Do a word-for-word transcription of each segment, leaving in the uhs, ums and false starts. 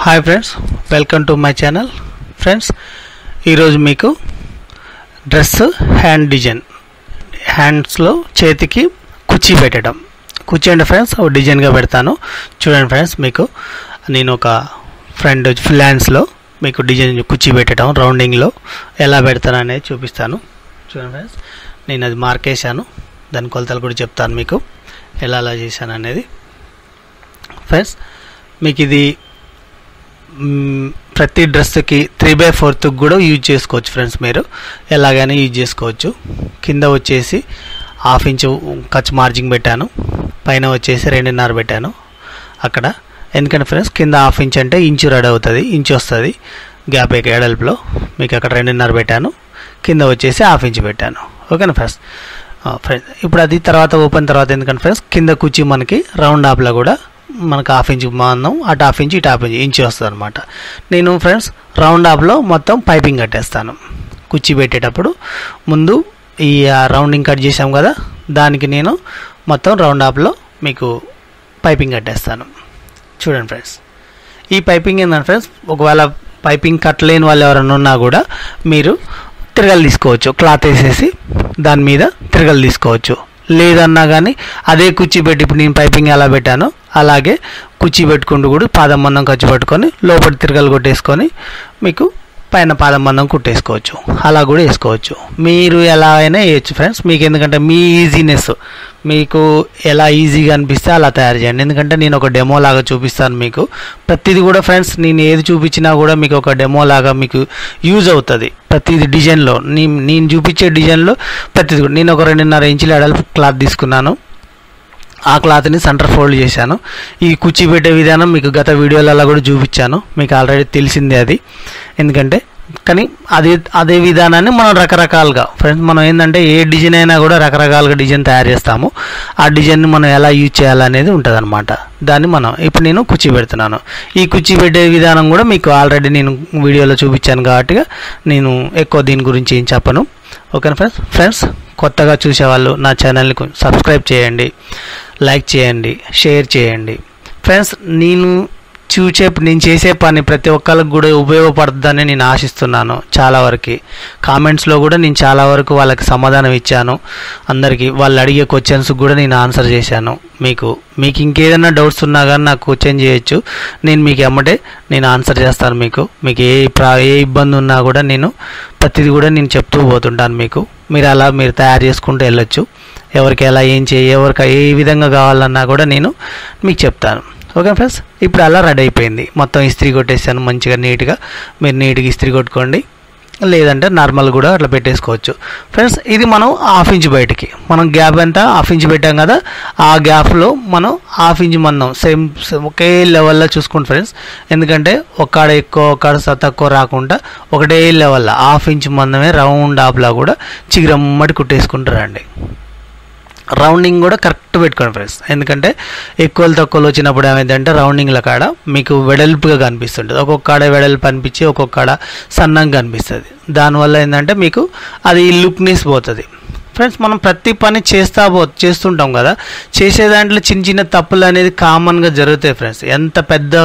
Hi friends, welcome to my channel. Friends, ఈరోజు మీకు dress hand design, హ్యాండ్స్లో చేతికి కుర్చీ పెట్టడం, కుర్చీ అంటే ఫ్రెండ్స్ ఒక డిజైన్గా పెడతాను. చూడండి ఫ్రెండ్స్, మీకు నేను ఒక ఫ్రెండ్ ఫ్రీలాన్స్లో మీకు డిజైన్ కుర్చీ పెట్టడం రౌండింగ్లో ఎలా పెడతాను అనేది చూపిస్తాను. చూడండి ఫ్రెండ్స్, నేను అది మార్కేశాను, దాని కొలతలు కూడా చెప్తాను మీకు ఎలా అలా చేశాను అనేది. ఫ్రెండ్స్, మీకు ఇది ప్రతి డ్రెస్కి త్రీ బై ఫోర్త్ కూడా యూజ్ చేసుకోవచ్చు. ఫ్రెండ్స్, మీరు ఎలాగైనా యూజ్ చేసుకోవచ్చు. కింద వచ్చేసి హాఫ్ ఇంచు ఖర్చు మార్జింగ్ పెట్టాను, పైన వచ్చేసి రెండున్నర పెట్టాను అక్కడ. ఎందుకంటే ఫ్రెండ్స్, కింద హాఫ్ ఇంచ్ అంటే ఇంచు రెడీ అవుతుంది, ఇంచు వస్తుంది గ్యాప్ ఎడల్పులో. మీకు అక్కడ రెండున్నర పెట్టాను, కింద వచ్చేసి హాఫ్ ఇంచ్ పెట్టాను. ఓకేనా ఫ్రెండ్స్? ఫ్రెండ్స్, ఇప్పుడు అది తర్వాత ఓపెన్ తర్వాత ఎందుకంటే ఫ్రెండ్స్, కింద కూర్చి మనకి రౌండ్ హాఫ్లో కూడా మనకు హాఫ్ ఇంచ్ మందం, అటు హాఫ్ ఇంచ్ ఇటు హాఫ్ ఇంచ్ ఇంచు వస్తుంది అనమాట. నేను ఫ్రెండ్స్ రౌండ్ హాఫ్లో మొత్తం పైపింగ్ కట్టేస్తాను. కుర్చీ పెట్టేటప్పుడు ముందు ఈ రౌండింగ్ కట్ చేసాం కదా, దానికి నేను మొత్తం రౌండ్ హాఫ్లో మీకు పైపింగ్ కట్టేస్తాను. చూడండి ఫ్రెండ్స్, ఈ పైపింగ్ ఏంటంటే ఫ్రెండ్స్, ఒకవేళ పైపింగ్ కట్టలేని వాళ్ళు ఎవరైనా ఉన్నా కూడా మీరు తిరగలు తీసుకోవచ్చు, క్లాత్ వేసేసి దాని మీద తిరగలు తీసుకోవచ్చు. లేదన్నా కానీ అదే కుర్చీ పెట్టి ఇప్పుడు నేను పైపింగ్ ఎలా పెట్టానో అలాగే కుర్చీ పెట్టుకుంటూ కూడా పాదం మందం ఖర్చు పట్టుకొని లోపల తిరగలు కొట్టేసుకొని మీకు పైన పాదం మందం కుట్టేసుకోవచ్చు, అలా కూడా వేసుకోవచ్చు. మీరు ఎలా అయినా వేయచ్చు ఫ్రెండ్స్, మీకు ఎందుకంటే మీ ఈజీనెస్, మీకు ఎలా ఈజీగా అనిపిస్తే అలా తయారు చేయండి. ఎందుకంటే నేను ఒక డెమో లాగా చూపిస్తాను మీకు ప్రతిదీ కూడా. ఫ్రెండ్స్, నేను ఏది చూపించినా కూడా మీకు ఒక డెమో లాగా మీకు యూజ్ అవుతుంది. ప్రతిదీ డిజైన్లో నేను నేను చూపించే డిజైన్లో ప్రతిదీ కూడా. నేను ఒక రెండున్నర ఇంచుల ఎడల్పు క్లాత్ తీసుకున్నాను, ఆ క్లాత్ని సెంటర్ ఫోల్డ్ చేశాను. ఈ కుర్చీ పెట్టే విధానం మీకు గత వీడియోలలో కూడా చూపించాను, మీకు ఆల్రెడీ తెలిసిందే అది. ఎందుకంటే కానీ అదే అదే విధానాన్ని మనం రకరకాలుగా ఫ్రెండ్స్, మనం ఏంటంటే ఏ డిజైన్ అయినా కూడా రకరకాలుగా డిజైన్ తయారు చేస్తాము. ఆ డిజైన్ని మనం ఎలా యూజ్ చేయాలనేది ఉంటుంది అనమాట. దాన్ని మనం ఇప్పుడు నేను కుర్చీ పెడుతున్నాను. ఈ కుర్చీ పెట్టే విధానం కూడా మీకు ఆల్రెడీ నేను వీడియోలో చూపించాను కాబట్టి నేను ఎక్కువ దీని గురించి ఏం చెప్పను. ఓకేనా ఫ్రెండ్స్? ఫ్రెండ్స్, కొత్తగా చూసేవాళ్ళు నా ఛానల్ని సబ్స్క్రైబ్ చేయండి, లైక్ చేయండి, షేర్ చేయండి. ఫ్రెండ్స్, నేను చూసే నేను చేసే పని ప్రతి ఒక్కరికి కూడా ఉపయోగపడుతుందని నేను ఆశిస్తున్నాను. చాలా వరకు కామెంట్స్లో కూడా నేను చాలా వరకు వాళ్ళకి సమాధానం ఇచ్చాను. అందరికీ వాళ్ళు అడిగే క్వశ్చన్స్ కూడా నేను ఆన్సర్ చేశాను. మీకు మీకు ఇంకేదైనా డౌట్స్ ఉన్నా కానీ నాకు క్వశ్చన్ చేయొచ్చు, నేను మీకు ఎమ్మటే నేను ఆన్సర్ చేస్తాను. మీకు మీకు ఏ ప్రా ఏ ఇబ్బంది ఉన్నా కూడా నేను ప్రతిదీ కూడా నేను చెప్తూ పోతుంటాను మీకు. మీరు అలా మీరు తయారు చేసుకుంటూ వెళ్ళొచ్చు. ఎవరికి ఎలా ఏం చేయ ఎవరికి ఏ విధంగా కావాలన్నా కూడా నేను మీకు చెప్తాను. ఓకే ఫ్రెండ్స్, ఇప్పుడు అలా రెడీ అయిపోయింది. మొత్తం ఇస్త్రీ కొట్టేసాను మంచిగా నీట్గా. మీరు నీట్గా ఇస్త్రీ కొట్టుకోండి, లేదంటే నార్మల్ కూడా అట్లా పెట్టేసుకోవచ్చు. ఫ్రెండ్స్, ఇది మనం హాఫ్ ఇంచ్ బయటికి మనం గ్యాప్ ఎంత హాఫ్ ఇంచ్ పెట్టాం కదా, ఆ గ్యాప్లో మనం హాఫ్ ఇంచ్ మందం సేమ్ ఒకే లెవెల్లో చూసుకోండి ఫ్రెండ్స్. ఎందుకంటే ఒక్కడ ఎక్కువ ఒక్కడ తక్కువ రాకుండా ఒకటే లెవెల్లో హాఫ్ ఇంచ్ మందమే రౌండ్ హాఫ్లా కూడా చిగురమ్మటి కుట్టేసుకుంటారండి. రౌండింగ్ కూడా కరెక్ట్ పెట్టుకోండి ఫ్రెండ్స్. ఎందుకంటే ఎక్కువలు తక్కువలు వచ్చినప్పుడు ఏమైందంటే రౌండింగ్ల కాడ మీకు వెడల్పుగా కనిపిస్తుంటుంది, ఒక్కొక్క కాడ వెడల్పు అనిపించి ఒక్కొక్క కాడ సన్నంగా కనిపిస్తుంది. దానివల్ల ఏంటంటే మీకు అది లుక్నెస్ పోతుంది. ఫ్రెండ్స్, మనం ప్రతి పని చేస్తా పో చేస్తుంటాం కదా, చేసే దాంట్లో చిన్న చిన్న తప్పులు అనేది కామన్గా జరుగుతాయి ఫ్రెండ్స్. ఎంత పెద్ద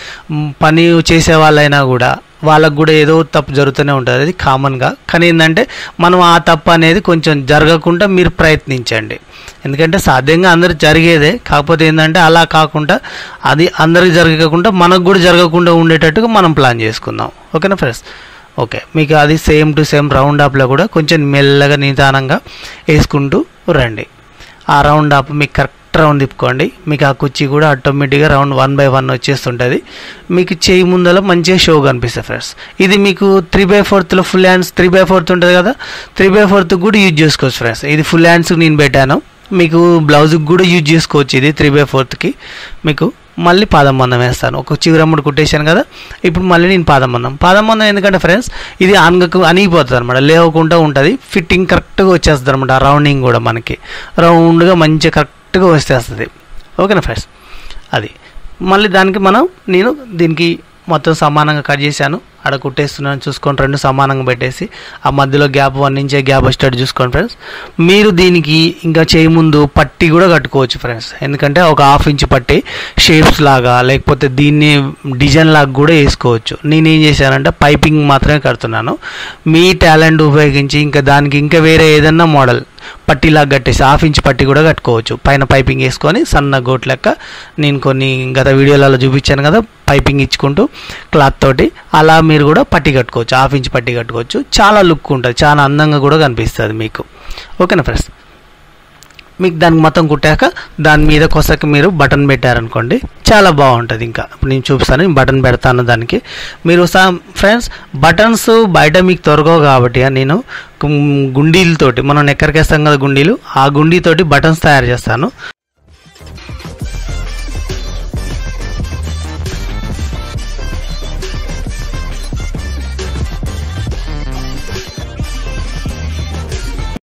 పని చేసే వాళ్ళైనా కూడా వాళ్ళకు కూడా ఏదో తప్పు జరుగుతూనే ఉంటుంది, అది కామన్గా. కానీ ఏంటంటే మనం ఆ తప్పు అనేది కొంచెం జరగకుండా మీరు ప్రయత్నించండి. ఎందుకంటే సాధ్యంగా అందరికి జరిగేదే, కాకపోతే ఏంటంటే అలా కాకుండా అది అందరికి జరగకుండా మనకు కూడా జరగకుండా ఉండేటట్టుగా మనం ప్లాన్ చేసుకుందాం. ఓకేనా ఫ్రెండ్స్? ఓకే, మీకు అది సేమ్ టు సేమ్ రౌండ్ అప్లో కూడా కొంచెం మెల్లగా నిదానంగా వేసుకుంటూ రండి. ఆ రౌండ్ అప్ మీకు కరెక్ట్ రౌండ్ తిప్పుకోండి, మీకు ఆ కుర్చీ కూడా ఆటోమేటిక్గా రౌండ్ వన్ బై వన్ వచ్చేస్తుంటుంది. మీకు చేయి ముందర మంచిగా షో కనిపిస్తుంది ఫ్రెండ్స్. ఇది మీకు త్రీ బై ఫోర్త్లో full hands three by fourth ఉంటుంది కదా, త్రీ బై ఫోర్త్ కూడా యూజ్ చేసుకోవచ్చు ఫ్రెండ్స్. ఇది ఫుల్ హ్యాండ్స్కి నేను పెట్టాను, మీకు బ్లౌజ్కి కూడా యూజ్ చేసుకోవచ్చు. ఇది త్రీ బై ఫోర్త్కి మీకు మళ్ళీ పాదం మందం వేస్తాను. ఒక చివరమ్ముడు కుట్టేశాను కదా, ఇప్పుడు మళ్ళీ నేను పాదం మందం పాదం మందం ఎందుకంటే ఫ్రెండ్స్, ఇది అనగకు అనిగిపోతుంది అనమాట, లేవకుండా ఉంటుంది. ఫిట్టింగ్ కరెక్ట్గా వచ్చేస్తుంది అనమాట. రౌండింగ్ కూడా మనకి రౌండ్గా మంచిగా కరెక్ట్గా వచ్చేస్తుంది. ఓకేనా ఫ్రెండ్స్? అది మళ్ళీ దానికి మనం నేను దీనికి మొత్తం సమానంగా కట్ చేశాను. అక్కడ కుట్టేస్తున్నాను చూసుకోండి. రెండు సమానంగా పెట్టేసి ఆ మధ్యలో గ్యాప్ వన్ ఇంచే గ్యాప్ వచ్చేటట్టు చూసుకోండి ఫ్రెండ్స్. మీరు దీనికి ఇంకా చేయి ముందు పట్టి కూడా కట్టుకోవచ్చు ఫ్రెండ్స్. ఎందుకంటే ఒక హాఫ్ ఇంచ్ పట్టి షేప్స్ లాగా లేకపోతే దీన్ని డిజైన్ లాగా కూడా వేసుకోవచ్చు. నేనేం చేశానంటే పైపింగ్ మాత్రమే కడుతున్నాను. మీ టాలెంట్ ఉపయోగించి ఇంకా దానికి ఇంకా వేరే ఏదన్నా మోడల్ పట్టీలాగా కట్టేసి హాఫ్ ఇంచ్ పట్టి కూడా కట్టుకోవచ్చు. పైన పైపింగ్ వేసుకొని సన్న గోట్ లెక్క నేను కొన్ని గత వీడియోలలో చూపించాను కదా పైపింగ్ ఇచ్చుకుంటూ క్లాత్ తోటి, అలా మీరు కూడా పట్టి కట్టుకోవచ్చు. హాఫ్ ఇంచ్ పట్టి కట్టుకోవచ్చు. చాలా లుక్ ఉంటుంది, చాలా అందంగా కూడా కనిపిస్తుంది మీకు. ఓకేనా ఫ్రెండ్స్. మీకు దానికి మొత్తం కుట్టాక దాని మీద కొసకి మీరు బటన్ పెట్టారనుకోండి చాలా బాగుంటుంది. ఇంకా నేను చూపిస్తాను, బటన్ పెడతాను దానికి. మీరు ఫ్రెండ్స్ బటన్స్ బయట మీకు దొరకవు కాబట్టి నేను గుండీలతోటి మనం నెక్కరికేస్తాం కదా గుండీలు, ఆ గుండీతోటి బటన్స్ తయారు చేస్తాను.